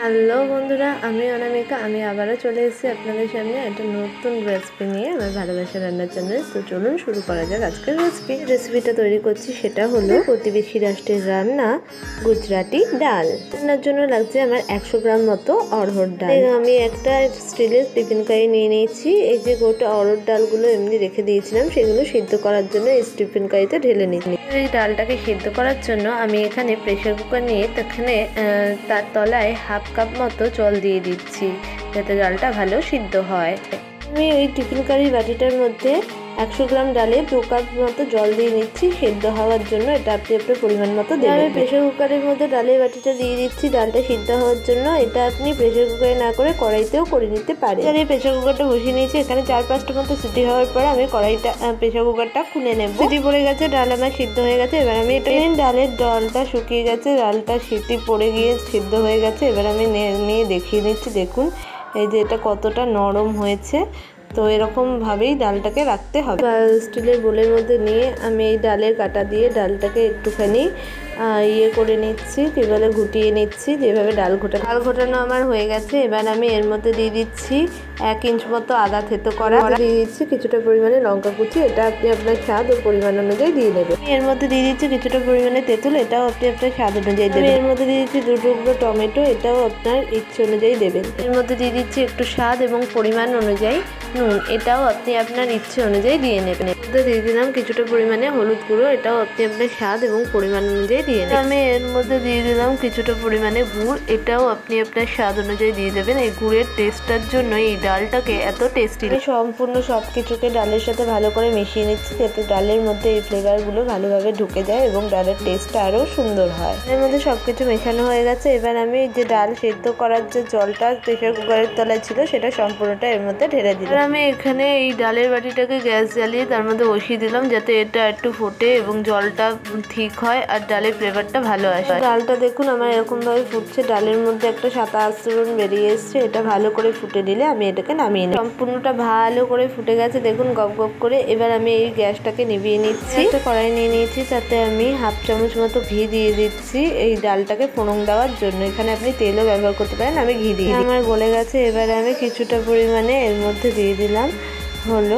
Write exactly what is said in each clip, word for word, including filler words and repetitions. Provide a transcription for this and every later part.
Hello বন্ধুরা, আমি অনামিকা। আমি আবারও চলে এসেছি আপনাদের সামনে একটা নতুন রেসিপি নিয়ে, আমার ভালোবাসা রান্নার চ্যানেল। তো চলুন শুরু করা যাক আজকের রেসিপি। রেসিপিটা তৈরি করছি সেটা হলো প্রতিবেশী রাষ্ট্রের রান্না গুজরাটি ডাল। রান্নার জন্য লাগছে আমার একশো গ্রাম মতো অড়হর ডাল। আমি একটা স্টিলের টিফিন কারি নিয়ে নিয়েছি। এই যে গোটা অড়হর ডালগুলো এমনি রেখে দিয়েছিলাম, সেগুলো সিদ্ধ করার জন্য এই টিফিন কারিতে ঢেলে নিচ্ছি। এই ডালটাকে সিদ্ধ করার জন্য আমি এখানে প্রেসার কুকার নিয়ে এখানে তার তলায় হাফ কাপ মতো জল দিয়ে দিচ্ছি, যাতে ডালটা ভালো সিদ্ধ হয়। আমি ওই টিফিন কারি বাটিটার মধ্যে একশো গ্রাম ডালে দু কাপ মতো জল দিয়ে নিচ্ছি সিদ্ধ হওয়ার জন্য। এটা আপনি আপনার পরিমাণ মতো দেবেন। আমি প্রেসার কুকারের মধ্যে ডালের বাটিটা দিয়ে দিচ্ছি ডালটা সিদ্ধ হওয়ার জন্য। এটা আপনি প্রেসার কুকারে না করে কড়াইতেও করে নিতে পারেন। আমি প্রেসার কুকারটা বসিয়ে নিয়েছি। এখানে চার পাঁচটা মতো সিটি হওয়ার পর আমি কড়াইটা প্রেসার কুকারটা খুলে নেব। সিটি পড়ে গেছে, ডাল আমার সিদ্ধ হয়ে গেছে। এবার আমি এটা ডালের জলটা শুকিয়ে গেছে, ডালটা সিটি পড়ে গিয়ে সিদ্ধ হয়ে গেছে। এবার আমি নিয়ে দেখিয়ে নিচ্ছি, দেখুন এই যে এটা কতটা নরম হয়েছে। তো এরকমভাবেই ডালটাকে রাখতে হবে। স্টিলের বোলের মধ্যে নিয়ে আমি এই ডালের কাটা দিয়ে ডালটাকে একটুখানি ইয়ে করে নিচ্ছি, কী বলে ঘুটিয়ে নিচ্ছি, যেভাবে ডাল ঘোটা ডাল ঘোটানো আমার হয়ে গেছে। এবার আমি এর মধ্যে দিয়ে দিচ্ছি এক ইঞ্চ মতো আদা থেতো করা, দিয়ে দিচ্ছি কিছুটা পরিমাণে লঙ্কা কুচি। এটা আপনি আপনার স্বাদ ও পরিমাণ অনুযায়ী দিয়ে দেবেন। এর মধ্যে দিয়ে দিচ্ছি কিছুটা পরিমাণে তেঁতুল, এটাও আপনি আপনার স্বাদ অনুযায়ী দেবেন। এর মধ্যে দিয়ে দিচ্ছি দু টুকরো টমেটো, এটাও আপনার ইচ্ছে অনুযায়ী দেবেন। এর মধ্যে দিয়ে দিচ্ছি একটু স্বাদ এবং পরিমাণ অনুযায়ী নুন, এটাও আপনি আপনার ইচ্ছে অনুযায়ী দিয়ে নেবেন। এর মধ্যে দিয়ে দিলাম কিছুটা পরিমাণে হলুদ গুঁড়ো, এটাও আপনি আপনার স্বাদ এবং পরিমাণ অনুযায়ী দিয়ে নেবেন। আমি এর মধ্যে দিয়ে দিলাম কিছুটা পরিমাণে গুড়, এটাও আপনি আপনার স্বাদ অনুযায়ী দিয়ে দেবেন। এই গুড়ের টেস্টটার জন্য এই ডালটাকে এত টেস্টি। আমি সম্পূর্ণ সব কিছুকে ডালের সাথে ভালো করে মিশিয়ে নিচ্ছি, যাতে ডালের মধ্যে এই ফ্লেভারগুলো ভালোভাবে ঢুকে যায় এবং ডালের টেস্টটা আরও সুন্দর হয়। এর মধ্যে সব কিছু মেশানো হয়ে গেছে। এবার আমি যে ডাল সেদ্ধ করার যে জলটা প্রেসার কুকারের তলায় ছিল, সেটা সম্পূর্ণটা এর মধ্যে ঢেলে দিলাম। আমি এখানে এই ডালের বাটিটাকে গ্যাস জ্বালিয়ে তার মধ্যে বসিয়ে দিলাম, যাতে এটা একটু ফোটে এবং জলটা ঠিক হয় আর ডালের ফ্লেভারটা ভালো আসে। ডালটা দেখুন আমার এরকমভাবে ফুটছে, ডালের মধ্যে একটা সাদা আস্তরণ বেরিয়ে এসছে। এটা ভালো করে ফুটে দিলে আমি এটাকে নামিয়ে নিই। সম্পূর্ণটা ভালো করে ফুটে গেছে, দেখুন গপ গপ করে। এবার আমি এই গ্যাসটাকে নিভিয়ে নিচ্ছি। একটা কড়াই নিয়ে নিয়েছি, তাতে আমি হাফ চামচ মতো ঘি দিয়ে দিচ্ছি এই ডালটাকে ফোড়ন দেওয়ার জন্য। এখানে আপনি তেলও ব্যবহার করতে পারেন, আমি ঘি দিয়ে আমার গলে গেছে। এবার আমি কিছুটা পরিমাণে এর মধ্যে দিয়ে দিলাম হলো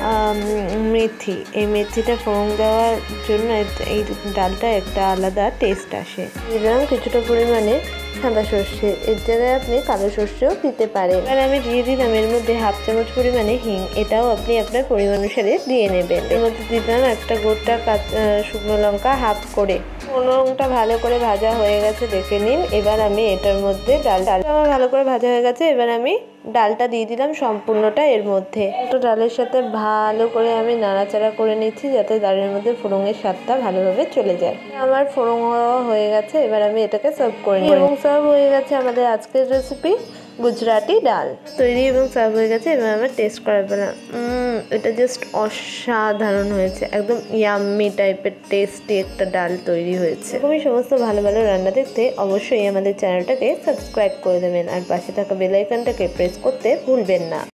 মেথি। এই মেথিটা ফোড়ন দেওয়ার জন্য এই ডালটা একটা আলাদা টেস্ট আসে। দিলাম কিছুটা পরিমাণে সাদা সর্ষে, এর জায়গায় আপনি কালো সর্ষেও দিতে পারেন। এবার আমি দিয়ে দিলাম এর মধ্যে হাফ চামচ পরিমাণে হিং, এটাও আপনি আপনার পরিমাণ অনুসারে দিয়ে নেবেন। এর মধ্যে দিলাম একটা গোটা শুকনো লঙ্কা হাফ করে। শুকনো লঙ্কাটা ভালো করে ভাজা হয়ে গেছে, দেখে নিন। এবার আমি এটার মধ্যে ডাল ডাল আমার ভালো করে ভাজা হয়ে গেছে। এবার আমি ডালটা দিয়ে দিলাম সম্পূর্ণটা এর মধ্যে। তো ডালের সাথে ভালো করে আমি নাড়াচাড়া করে নিচ্ছি, যাতে ডালের মধ্যে ফোড়নের স্বাদটা ভালোভাবে চলে যায়। আমার ফোড়ন হওয়া হয়ে গেছে। এবার আমি এটাকে সার্ভ করে নিই এবং সার্ভ হয়ে গেছে আমাদের আজকের রেসিপি গুজরাটি ডাল তৈরি এবং সার্ভ হয়ে গেছে। এবার আমার টেস্ট করা পেলাম, এটা জাস্ট অসাধারণ হয়েছে, একদম ইয়াম্মি টাইপের টেস্টি একটা ডাল তৈরি হয়েছে। এরকমই সমস্ত ভালো ভালো রান্না দেখতে অবশ্যই আমাদের চ্যানেলটাকে সাবস্ক্রাইব করে দেবেন আর পাশে থাকা বেল আইকনটাকে প্রেস করতে ভুলবেন না।